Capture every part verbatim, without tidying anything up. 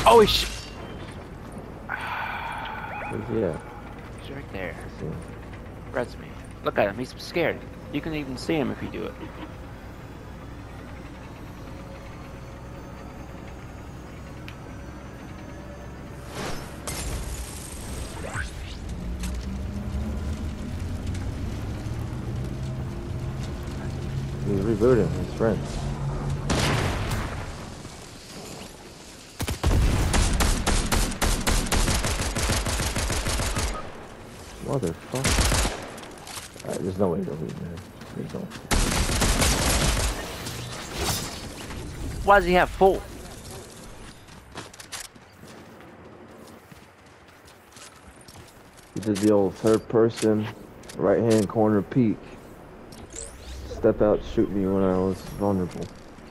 Oh, he's... Yeah. He's right there. Res me. Look at him, he's scared. You can even see him if you do it. He's rebooting his friends. Motherfucker. Alright, there's no way to leave, man. There's no. Why does he have full? He did the old third person, right hand corner peek. Step out, shoot me when I was vulnerable.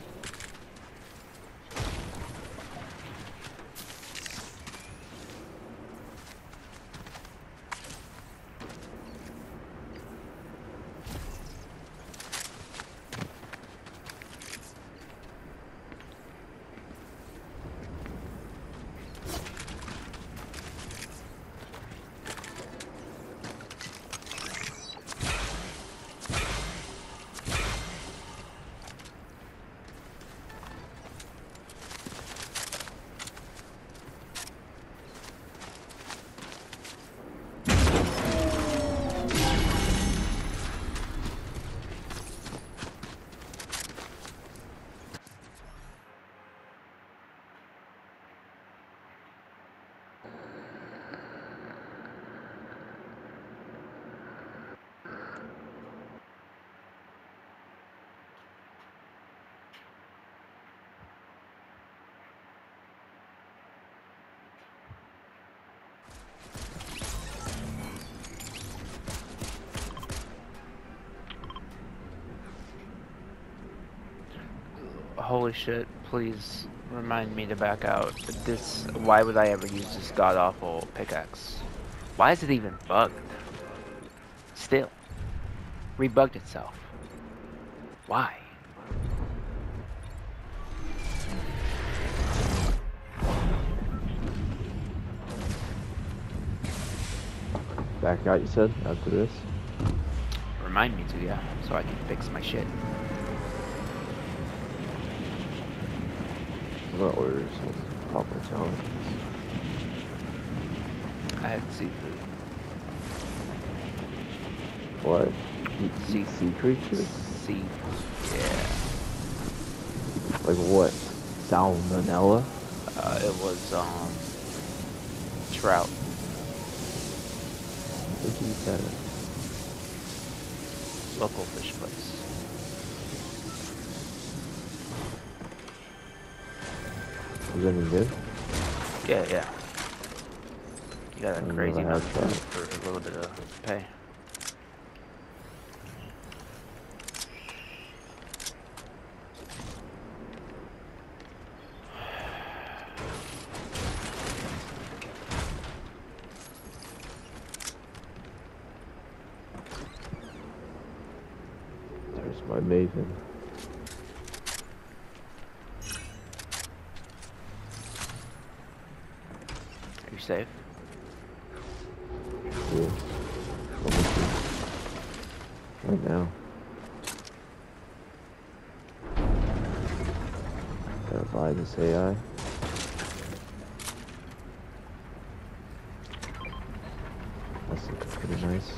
Holy shit, please remind me to back out. This, why would I ever use this god-awful pickaxe? Why is it even bugged? Still. Rebugged itself. Why? Back out, you said, after this? Remind me to, yeah, so I can fix my shit. What orders? Proper challenges. I had seafood. What? Eat sea, sea creatures? Sea, yeah. Like what? Salmonella? Uh, it was, um, trout. I think you said it. Local fish place. Was it any good? Yeah, yeah. You got a I crazy never amount had of food for a little bit of pay. There's my maven. Are you safe? Yeah. Right now. Gotta buy this A I. That's looking pretty nice.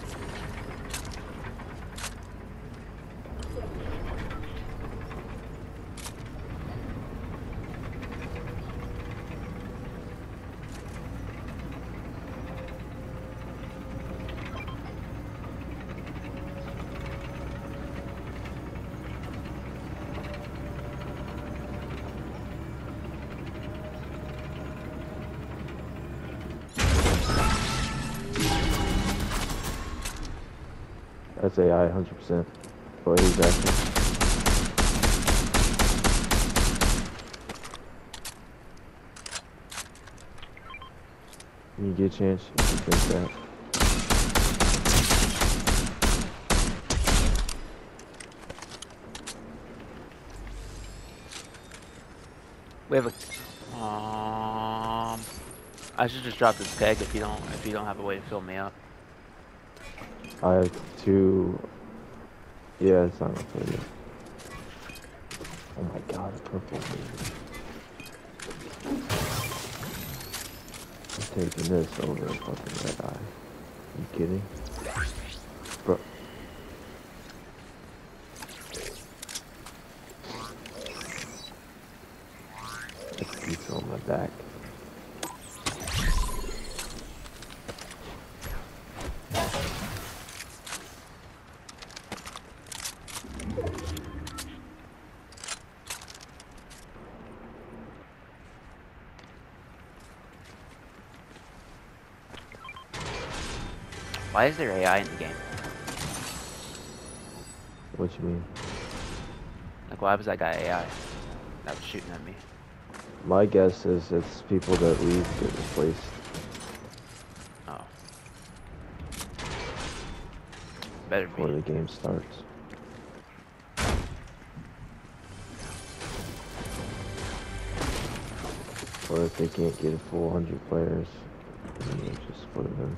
That's A I, one hundred percent. But he's acting. When you get a chance, you can drink that. We have a... Aww. I should just drop this keg if you don't if you don't have a way to fill me up. I have two. Yeah, it's not gonna fill you. Oh my god, purple baby. I'm taking this over a fucking red eye. You kidding? Bro. That's pizza on my back. Why is there A I in the game? What you mean? Like, why was that guy A I that was shooting at me? My guess is it's people that leave get replaced. Oh. Better Before be. the game starts. Or if they can't get a full one hundred players, then they just split them.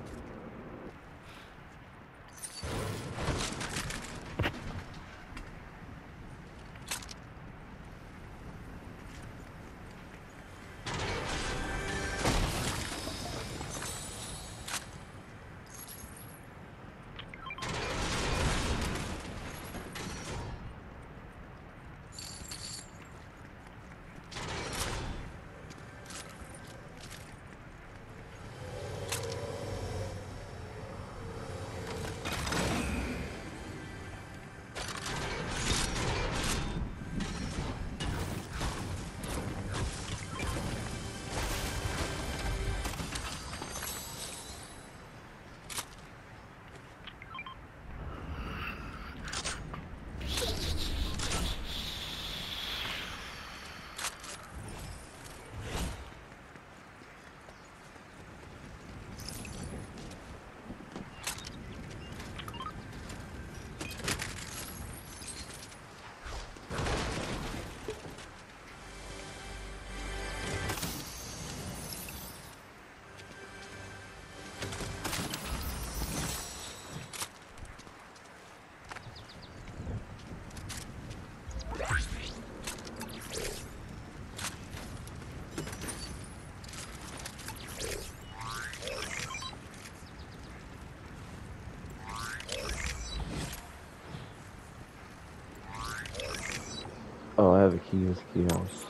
Oh, I have a key with a key house.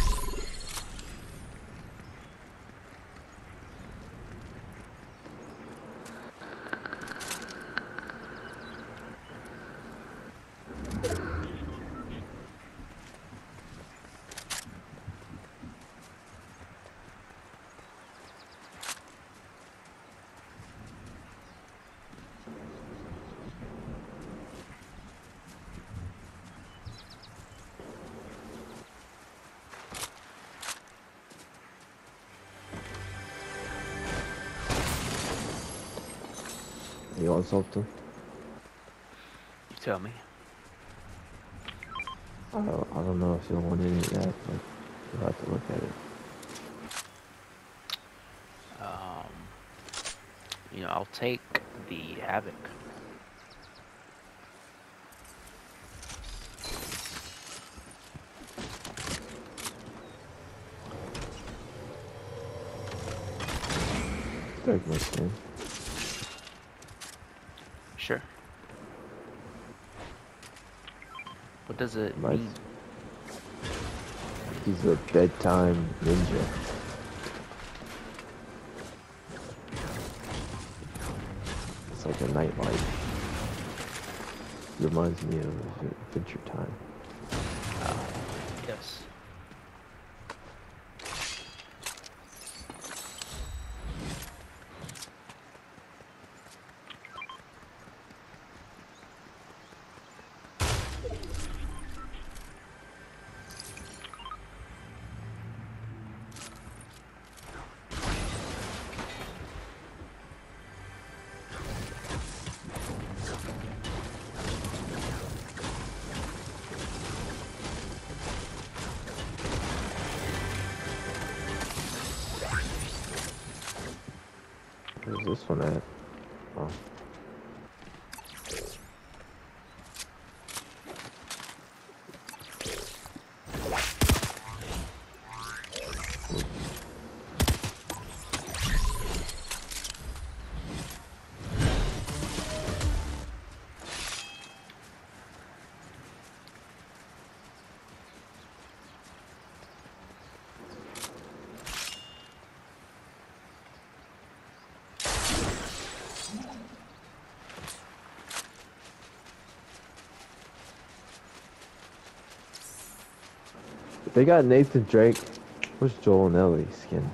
You want something? You tell me. I don't, I don't know if you'll want any of that, but you'll have to look at it. Um, you know, I'll take the Havoc. Take my skin. Sure. What does it Nice. mean? He's a bedtime ninja. It's like a nightlight. Reminds me of Adventure Time. Oh, yes. this one at? Oh. They got Nathan Drake. Where's Joel and Ellie skins?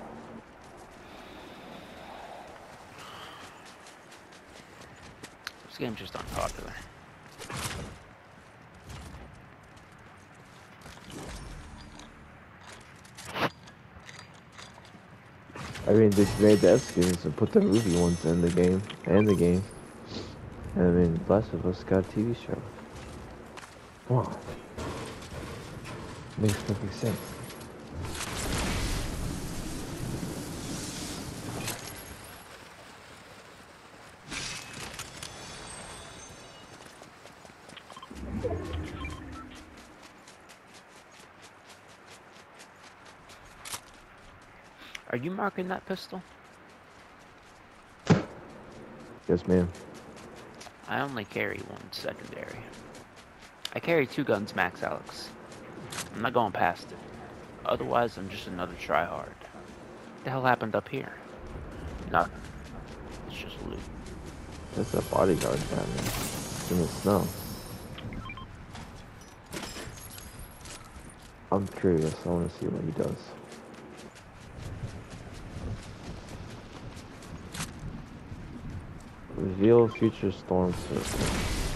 This game's just unpopular. I mean, they made the F skins and put the Ruby ones in the game, and the game. And I mean, Last of Us got a T V show. Come on. Makes perfect sense. Are you marking that pistol? Yes, ma'am. I only carry one secondary. I carry two guns max, Alex. I'm not going past it. Otherwise, I'm just another tryhard. What the hell happened up here? Nothing. It's just loot. That's a bodyguard down there. It's in the snow. I'm curious. I want to see what he does. Reveal future storm circle.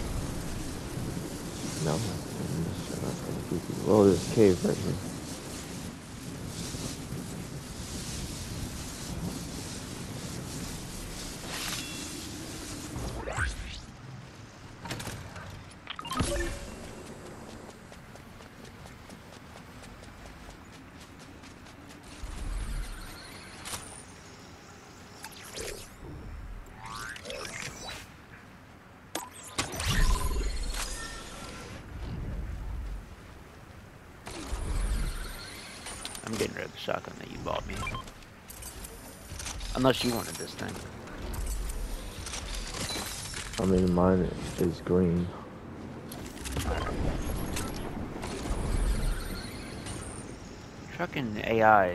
No. Oh, there's a cave right here. I'm getting rid of the shotgun that you bought me. Unless you wanted this thing. I mean, mine is green. Fucking A I.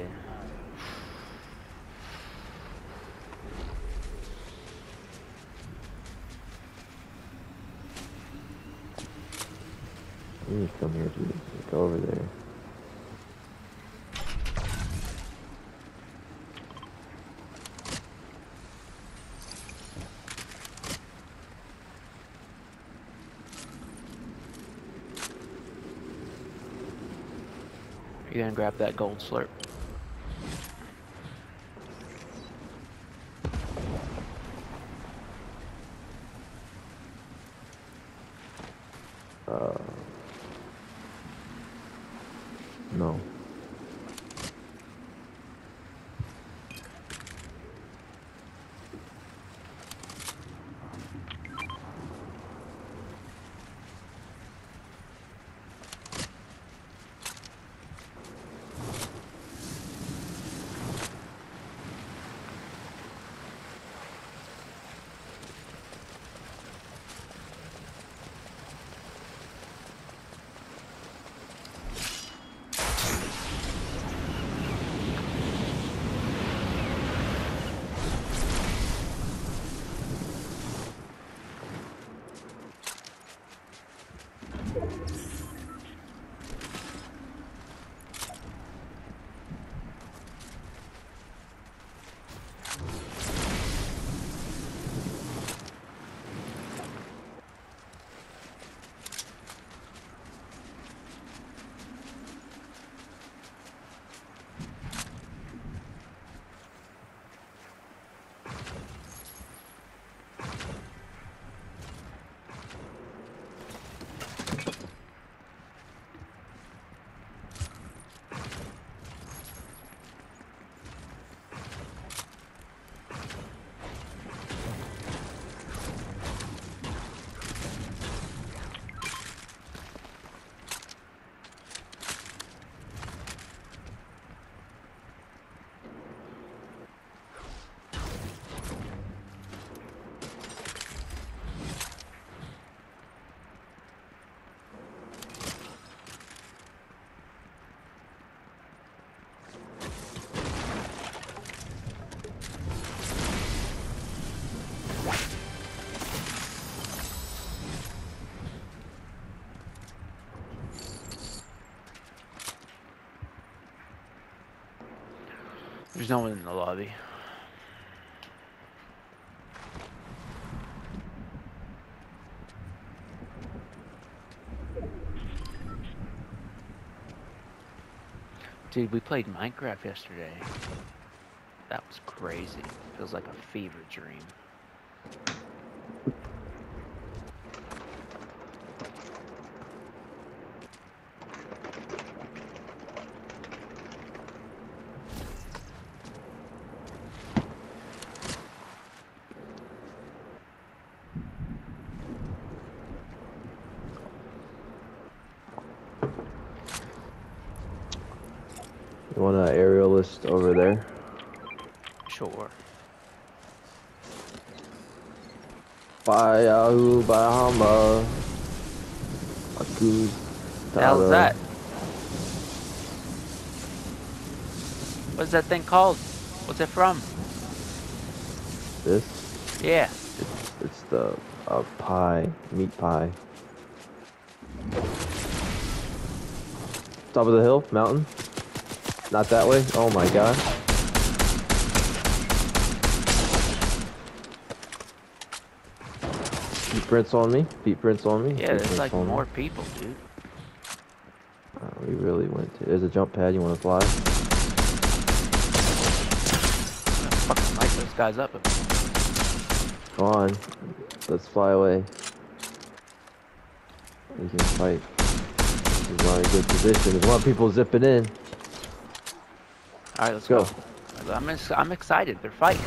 You need to come here, dude. Go over there. You're gonna grab that gold slurp. Uh, no. There's no one in the lobby. Dude, we played Minecraft yesterday. That was crazy. Feels like a fever dream. You want an aerialist over there? Sure. Bayahu Bahama. Aku. The hell is that? What's that thing called? What's it from? This? Yeah. It's, it's the uh, pie, meat pie. Top of the hill, mountain. Not that way. Oh my god. Feet prints on me. Feet prints on me. Yeah, Feet there's prints like on more me. people, dude. Uh, we really went to. There's a jump pad. You want to fly? Fucking light those guys up. Go on. Let's fly away. We can fight. We're in a good position. There's a lot of people zipping in. Alright, let's Go. go. I'm, ex I'm excited. They're fighting.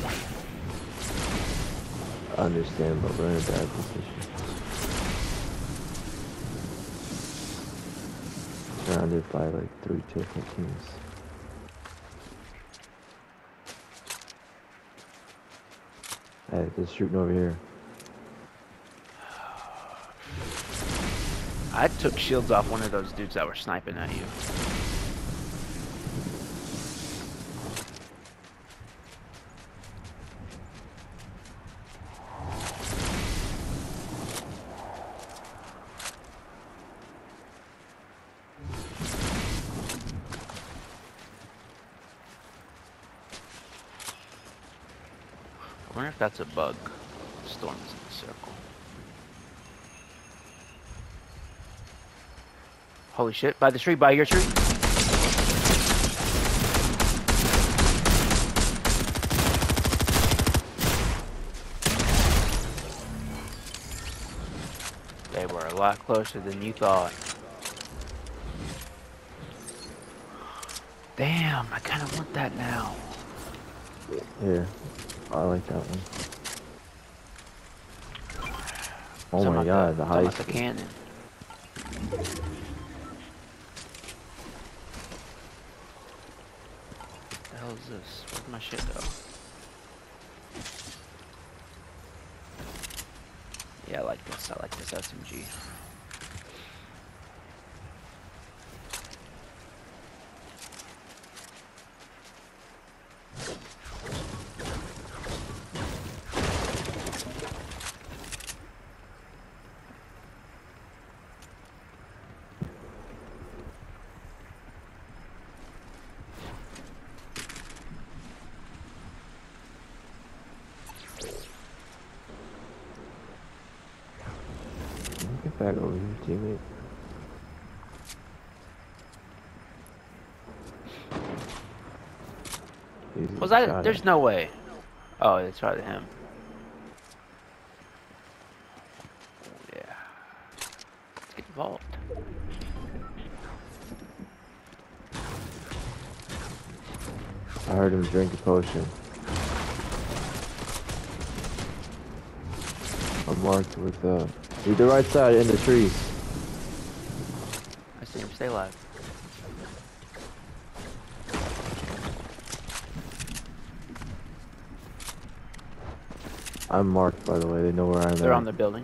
I understand, but we're in a bad position. Surrounded by like three different teams. Hey, they're shooting over here. I took shields off one of those dudes that were sniping at you. I wonder if that's a bug. Storm's in the circle. Holy shit, by the tree, by your tree. They were a lot closer than you thought. Damn, I kind of want that now. Here, I like that one. Oh Talking my about god, the talking heist. about the cannon. What the hell is this? Where'd my shit go? Yeah, I like this. I like this S M G. Get back over here, teammate. Easy Was that? shot There's at. no way. Oh, it's probably him. Yeah. Let's get involved. I heard him drink a potion. I'm marked with uh lead the right side in the trees. I see him. Stay alive. I'm marked, by the way. They know where I'm at. They're on the building.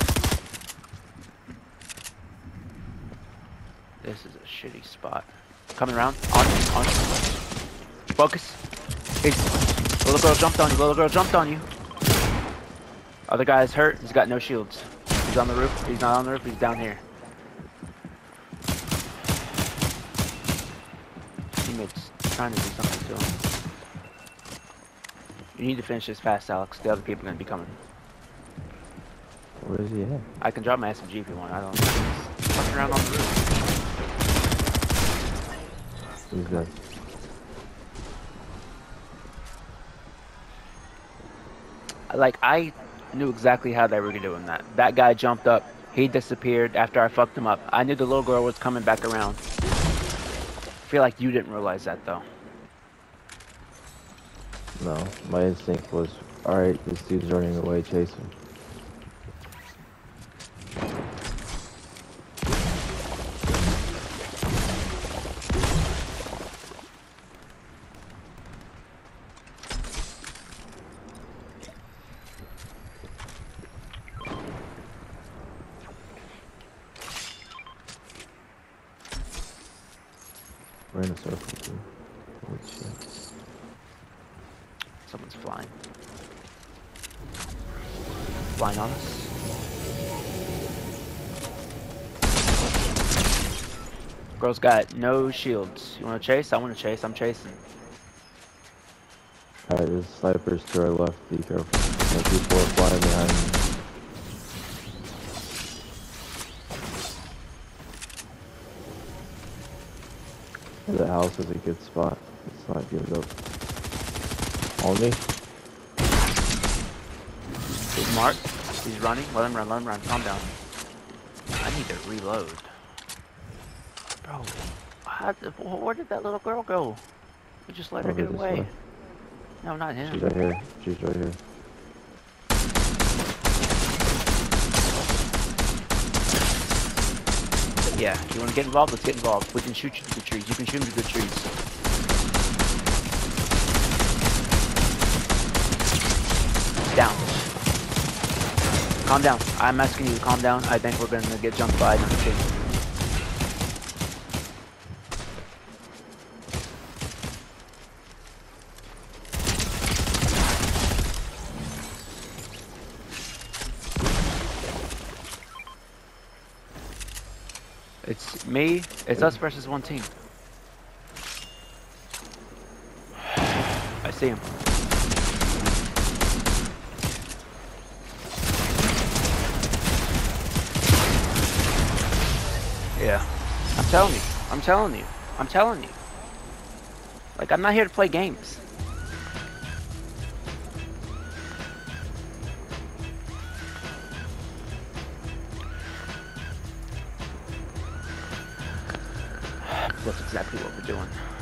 This is a shitty spot. Coming around. On you. On you. Focus. He's, little girl jumped on you. Little girl jumped on you. Other guy's hurt. He's got no shields. He's on the roof. He's not on the roof. He's down here. Teammates trying to do something to him. You need to finish this fast, Alex. The other people are gonna be coming. Where is he at? I can drop my S M G if you want. I don't. Fucking around on the roof. He's dead. Like, I knew exactly how they were doing that. That guy jumped up. He disappeared after I fucked him up. I knew the little girl was coming back around. I feel like you didn't realize that, though. No, my instinct was, alright, this dude's running away, chase him. We're in a circle, too. Holy shit. Someone's flying. Flying on us. Girl's got no shields. You want to chase? I want to chase. I'm chasing. Alright, there's snipers to our left. Be careful. And people are flying behind me. The house is a good spot. Let's not give it up. On me? He's marked. He's running. Let him run. Let him run. Calm down. I need to reload. Bro, how, where did that little girl go? We just let her Over get this away. way. No, not him. She's right here. She's right here. Yeah, you want to get involved? Let's get involved. We can shoot you to the trees. You can shoot him to the trees. Down. Calm down. I'm asking you to calm down. I think we're going to get jumped by another team. It's me. It's us versus one team. I see him. Yeah. I'm telling you. I'm telling you. I'm telling you. Like, I'm not here to play games. That's exactly what we're doing.